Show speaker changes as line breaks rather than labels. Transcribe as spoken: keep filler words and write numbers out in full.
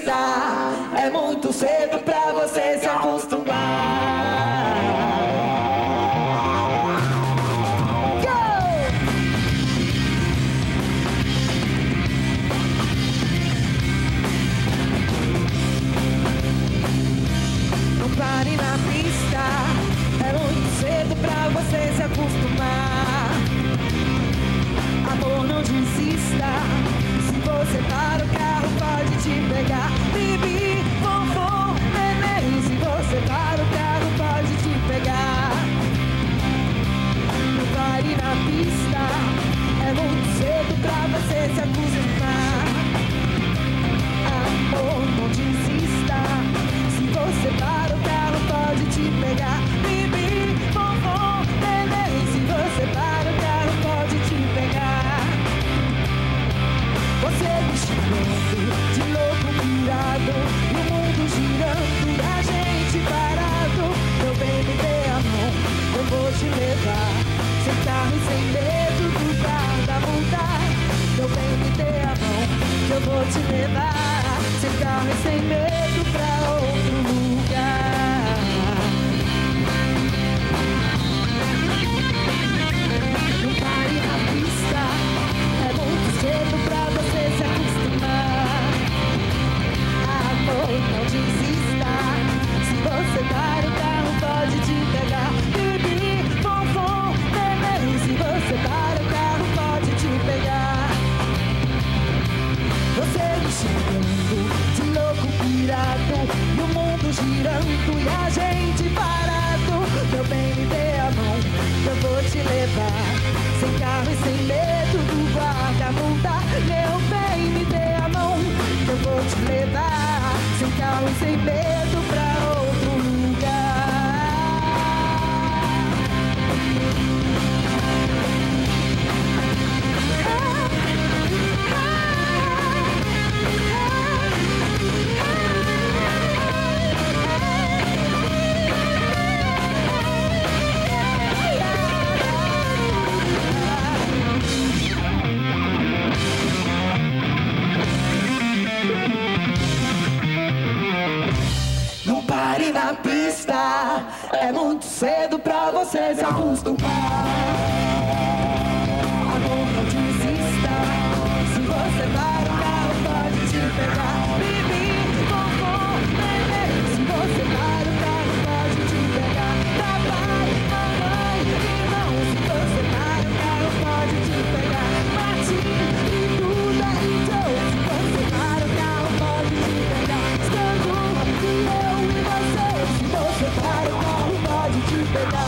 pista. É muito cedo pra você se acostumar. Pare na pista, é muito cedo pra você se acostumar. Amor, não desista, se você para o carro pode te pegar. Bibi, vovô, neném, se você para o carro pode te pegar. Não pare na pista, é muito cedo pra você se acostumar. Amor, não desista, se você para o carro pode te pegar. Bibi, vovô, neném, se você para o carro pode te pegar. Você me chamando de louco pirado, e o mundo girando e a gente parado. Meu bem, me dê a mão, eu vou te levar, sem carro e sem medo do guarda multar. Meu bem, me dê a mão, que eu vou te levar, sem carro e sem medo pra outro lugar. Não pare na pista, é muito cedo pra você se acostumar. Amor, não desista, se você para o carro pode te pegar. Bibi, vovô, neném, se você para o carro pode te pegar. Você me chamando de louco pirado, e o mundo girando e a gente parado. Meu bem, me dê a mão, eu vou te levar, sem carro e sem medo do guarda multar. Meu bem, me dê a mão, eu vou te levar, sem carro e sem medo pra outro lugar. Não pare na pista, é muito cedo pra você se acostumar. Amor, não desista, se você para o carro pode te pegar. Bibi, vovô, neném, se você para o carro pode te pegar. Papai, mamãe, irmão, se você para o carro pode te pegar. Martim e Duda e Joe, se você para o carro pode te pegar. Escando e eu e você, se você para o carro pode te pegar.